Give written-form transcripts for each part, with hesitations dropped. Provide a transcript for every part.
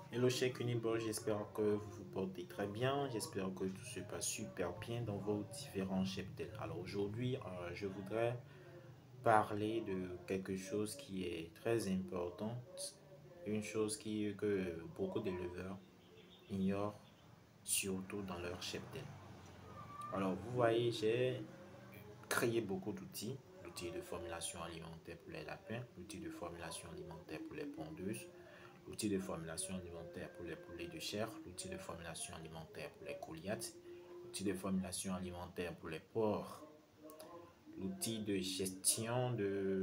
Hello cher Kunibor, j'espère que vous vous portez très bien, j'espère que tout se passe super bien dans vos différents cheptels. Alors aujourd'hui, je voudrais parler de quelque chose qui est très important, une chose que beaucoup d'éleveurs ignorent, surtout dans leur cheptel. Alors vous voyez, j'ai créé beaucoup d'outils, l'outil de formulation alimentaire pour les lapins, l'outil de formulation alimentaire pour les pondeuses, l'outil de formulation alimentaire pour les poulets de chair, l'outil de formulation alimentaire pour les Goliaths, l'outil de formulation alimentaire pour les porcs, l'outil de gestion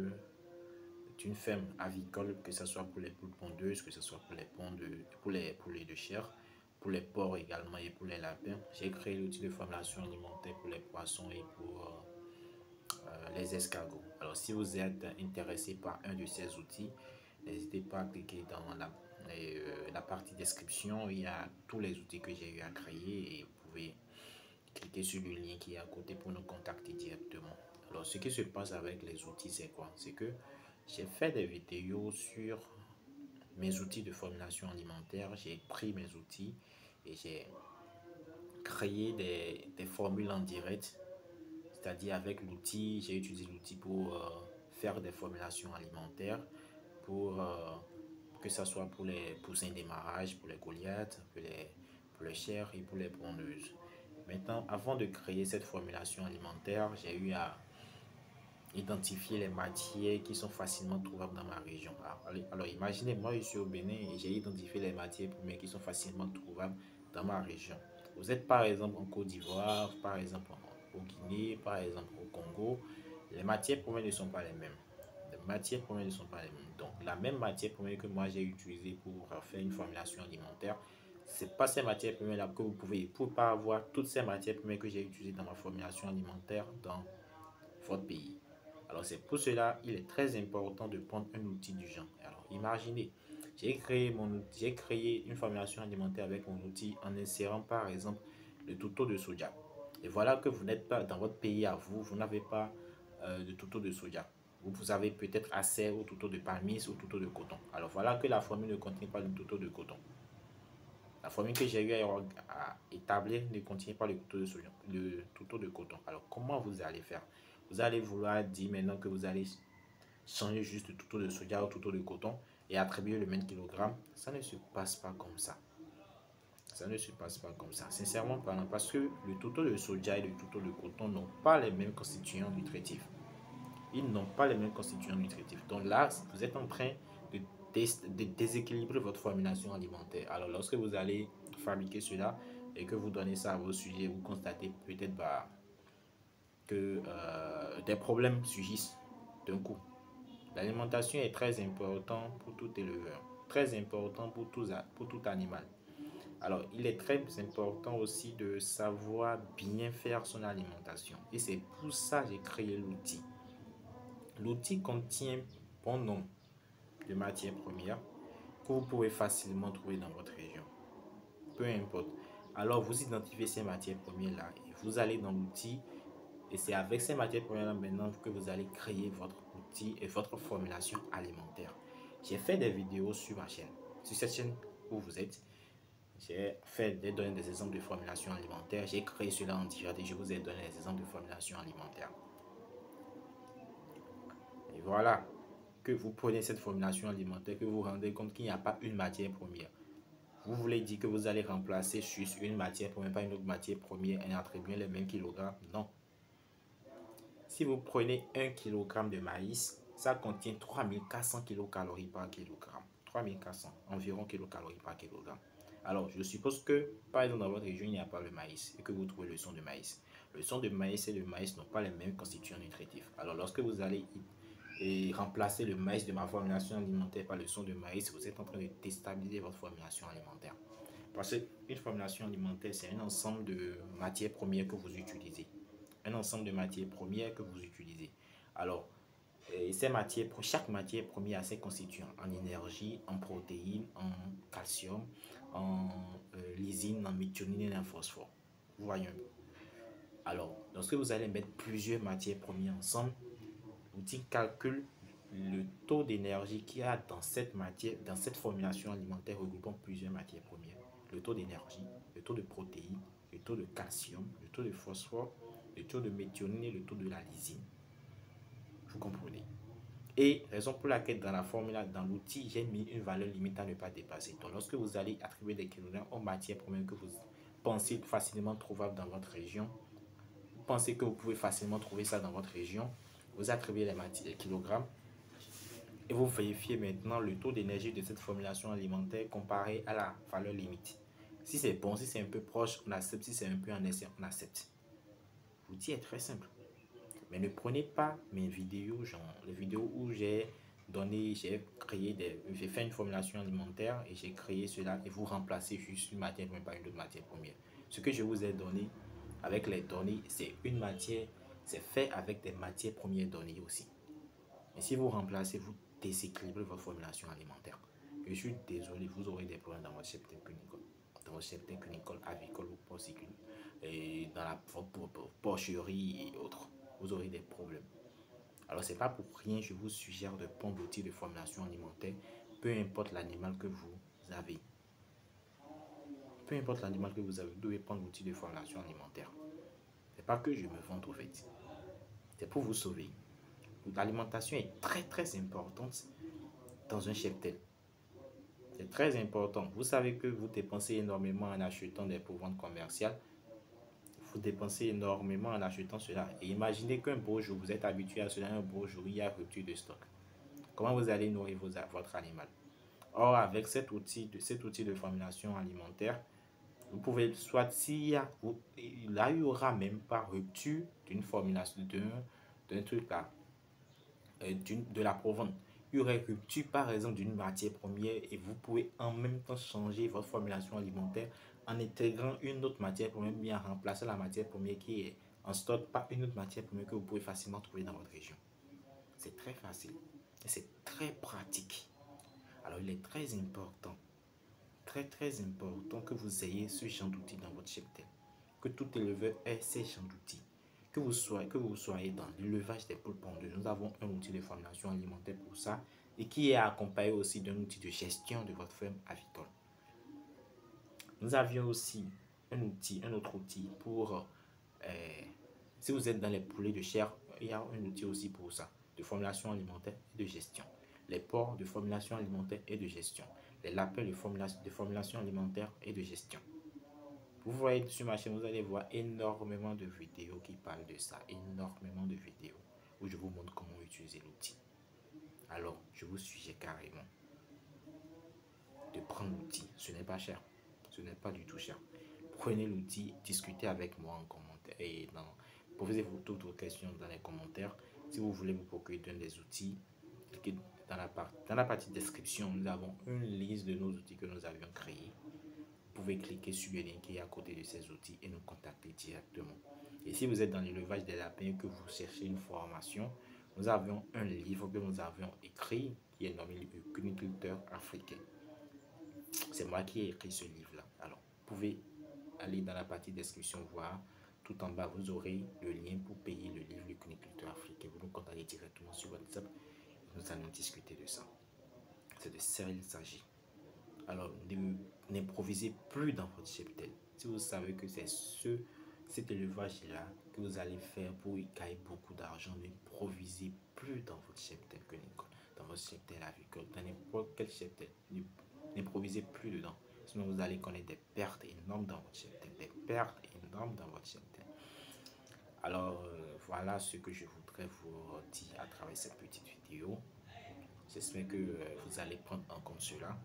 d'une ferme avicole, que ce soit pour les poules pondeuses, que ce soit pour pour les poulets de chair, pour les porcs également et pour les lapins. J'ai créé l'outil de formulation alimentaire pour les poissons et pour les escargots. Alors, si vous êtes intéressé par un de ces outils, n'hésitez pas à cliquer dans la partie description. Il y a tous les outils que j'ai eu à créer et vous pouvez cliquer sur le lien qui est à côté pour nous contacter directement. Alors, ce qui se passe avec les outils, c'est quoi? C'est que j'ai fait des vidéos sur mes outils de formulation alimentaire. J'ai pris mes outils et j'ai créé des formules en direct, c'est-à-dire avec l'outil, j'ai utilisé l'outil pour faire des formulations alimentaires, pour que ce soit pour les poussins démarrage, pour les Goliaths, pour les chairs et pour les pondeuses. Maintenant, avant de créer cette formulation alimentaire, j'ai eu à identifier les matières qui sont facilement trouvables dans ma région. Alors imaginez, moi je suis au Bénin et j'ai identifié les matières premières qui sont facilement trouvables dans ma région. Vous êtes par exemple en Côte d'Ivoire, par exemple au Guinée, par exemple au Congo, les matières premières ne sont pas les mêmes. Les matières premières ne sont pas les mêmes. Donc la même matière première que moi j'ai utilisée pour faire une formulation alimentaire, c'est pas ces matières premières là que vous pouvez pas avoir toutes ces matières premières que j'ai utilisées dans ma formulation alimentaire dans votre pays. Alors c'est pour cela il est très important de prendre un outil du genre. Alors imaginez, j'ai créé une formulation alimentaire avec mon outil en insérant par exemple le touto de soja. Et voilà que vous n'êtes pas dans votre pays à vous, vous n'avez pas de touto de soja. Vous avez peut-être accès au touto de palmis ou au touto de coton. Alors voilà que la formule ne contient pas le touto de coton. La formule que j'ai eu à établir ne contient pas le couteau de soja, le couteau de coton. Alors, comment vous allez faire? Vous allez vouloir dire maintenant que vous allez changer juste le couteau de soja au couteau de coton et attribuer le même kilogramme. Ça ne se passe pas comme ça. Ça ne se passe pas comme ça. Sincèrement parlant, parce que le couteau de soja et le couteau de coton n'ont pas les mêmes constituants nutritifs. Ils n'ont pas les mêmes constituants nutritifs. Donc là, vous êtes en train de, de déséquilibrer votre formulation alimentaire. Alors lorsque vous allez fabriquer cela et que vous donnez ça à vos sujets, vous constatez peut-être que des problèmes surgissent d'un coup. L'alimentation est très importante pour tout éleveur, très important pour tout animal. Alors, il est très important aussi de savoir bien faire son alimentation. Et c'est pour ça que j'ai créé l'outil. L'outil contient bon nombre de matières premières que vous pouvez facilement trouver dans votre région. Peu importe. Alors, vous identifiez ces matières premières-là et vous allez dans l'outil et c'est avec ces matières premières-là maintenant que vous allez créer votre outil et votre formulation alimentaire. J'ai fait des vidéos sur ma chaîne, sur cette chaîne où vous êtes. J'ai donné des exemples de formulation alimentaire. J'ai créé cela en direct et je vous ai donné des exemples de formulation alimentaire. Et voilà que vous prenez cette formulation alimentaire, que vous vous rendez compte qu'il n'y a pas une matière première. Vous voulez dire que vous allez remplacer juste une matière première par une autre matière première et attribuer les mêmes kilogrammes? Non. Si vous prenez 1 kg de maïs, ça contient 3400 kilocalories par kilogramme. 3400, environ kilocalories par kilogramme. Alors, je suppose que, par exemple, dans votre région, il n'y a pas le maïs et que vous trouvez le son de maïs. Le son de maïs et le maïs n'ont pas les mêmes constituants nutritifs. Alors, lorsque vous allez remplacer le maïs de ma formulation alimentaire par le son de maïs, vous êtes en train de déstabiliser votre formulation alimentaire. Parce qu'une formulation alimentaire, c'est un ensemble de matières premières que vous utilisez. Un ensemble de matières premières que vous utilisez. Alors, chaque matière première a ses constituants en énergie, en protéines, en calcium, en lysine, en méthionine et en phosphore. Vous voyez un peu. Alors, lorsque vous allez mettre plusieurs matières premières ensemble, l'outil calcule le taux d'énergie qu'il y a dans cette matière, dans cette formulation alimentaire regroupant plusieurs matières premières. Le taux d'énergie, le taux de protéines, le taux de calcium, le taux de phosphore, le taux de méthionine et le taux de la lysine. Vous comprenez? Et raison pour laquelle dans la formule, dans l'outil, j'ai mis une valeur limite à ne pas dépasser. Donc lorsque vous allez attribuer des kilogrammes aux matières premières que vous pensez facilement trouvables dans votre région, vous pensez que vous pouvez facilement trouver ça dans votre région, vous attribuez les kilogrammes et vous vérifiez maintenant le taux d'énergie de cette formulation alimentaire comparé à la valeur limite. Si c'est bon, si c'est un peu proche, on accepte. Si c'est un peu en excès, on accepte. L'outil est très simple. Mais ne prenez pas mes vidéos, genre les vidéos où j'ai fait une formulation alimentaire et j'ai créé cela et vous remplacez juste une matière première par une autre matière première. Ce que je vous ai donné avec les données, c'est une matière, c'est fait avec des matières premières données aussi. Mais si vous remplacez, vous déséquilibrez votre formulation alimentaire. Je suis désolé, vous aurez des problèmes dans votre cheptel cunicole, avicole ou porcicule, et dans la porcherie et autres. Vous aurez des problèmes. Alors, c'est pas pour rien, je vous suggère de prendre l'outil de formulation alimentaire, peu importe l'animal que vous avez. Peu importe l'animal que vous avez, vous devez prendre l'outil de formulation alimentaire. C'est pas que je me vante au fait. C'est pour vous sauver. L'alimentation est très très importante dans un cheptel. C'est très important. Vous savez que vous dépensez énormément en achetant des pourventes commerciales. Vous dépensez énormément en achetant cela. Et imaginez qu'un beau jour, vous êtes habitué à cela, un beau jour, il y a rupture de stock. Comment vous allez nourrir votre animal? Or, avec cet outil de formulation alimentaire, vous pouvez, soit là, il y aura même pas rupture d'une formulation, d'un truc là, de la provence. Il y aurait rupture par exemple d'une matière première et vous pouvez en même temps changer votre formulation alimentaire en intégrant une autre matière première, bien remplacer la matière première qui est en stock par une autre matière première que vous pouvez facilement trouver dans votre région. C'est très facile et c'est très pratique. Alors il est très important que vous ayez ce genre d'outils dans votre cheptel, que tout éleveur ait ces genre d'outils. Que vous soyez dans l'élevage des poules pondeuses, nous avons un outil de formulation alimentaire pour ça et qui est accompagné aussi d'un outil de gestion de votre ferme avicole. Nous avions aussi un autre outil pour, si vous êtes dans les poulets de chair, il y a un outil aussi pour ça, de formulation alimentaire et de gestion. Les porcs de formulation alimentaire et de gestion. Les lapins de formulation alimentaire et de gestion. Vous voyez sur ma chaîne, vous allez voir énormément de vidéos qui parlent de ça, énormément de vidéos où je vous montre comment utiliser l'outil. Alors, je vous suggère carrément de prendre l'outil. Ce n'est pas cher, ce n'est pas du tout cher. Prenez l'outil, discutez avec moi en commentaire et posez-vous toutes vos questions dans les commentaires. Si vous voulez vous procurer d'un des outils, cliquez dans la partie description, nous avons une liste de nos outils que nous avions créés. Vous pouvez cliquer sur le lien qui est à côté de ces outils et nous contacter directement. Et si vous êtes dans l'élevage des lapins et que vous cherchez une formation, nous avions un livre que nous avions écrit qui est nommé Le cuniculteur africain. C'est moi qui ai écrit ce livre-là. Alors, vous pouvez aller dans la partie description voir. Tout en bas, vous aurez le lien pour payer le livre Le cuniculteur africain. Vous nous contactez directement sur WhatsApp et nous allons discuter de ça. C'est de ça il s'agit. Alors, n'improvisez plus dans votre cheptel. Si vous savez que c'est cet élevage-là que vous allez faire pour y gagner beaucoup d'argent, n'improvisez plus dans votre cheptel cunicole, dans votre cheptel avicole, dans n'importe quel cheptel. N'improvisez plus dedans. Sinon, vous allez connaître des pertes énormes dans votre cheptel. Alors, voilà ce que je voudrais vous dire à travers cette petite vidéo. J'espère que vous allez prendre en compte cela.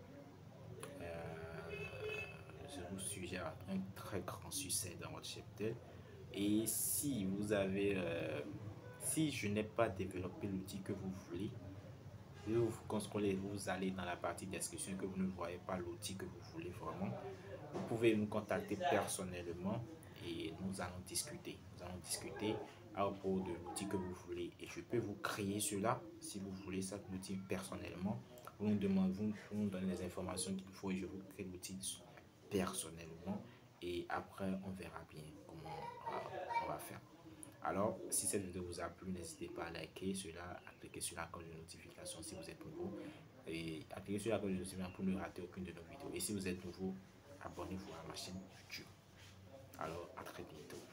Je vous suggère un très grand succès dans votre cheptel. Et si vous avez, si je n'ai pas développé l'outil que vous voulez, vous contrôlez, vous allez dans la partie description que vous ne voyez pas l'outil que vous voulez vraiment. Vous pouvez nous contacter personnellement et nous allons discuter. Nous allons discuter à propos de l'outil que vous voulez. Et je peux vous créer cela si vous voulez ça, l'outil personnellement. Vous nous donnez les informations qu'il faut et je vous crée l'outil personnellement. Et après, on verra bien comment on va faire. Alors, si cette vidéo vous a plu, n'hésitez pas à liker cela, à cliquer sur la cloche de notification si vous êtes nouveau et à cliquer sur la cloche de notification pour ne rater aucune de nos vidéos. Et si vous êtes nouveau, abonnez-vous à ma chaîne YouTube. Alors, à très bientôt.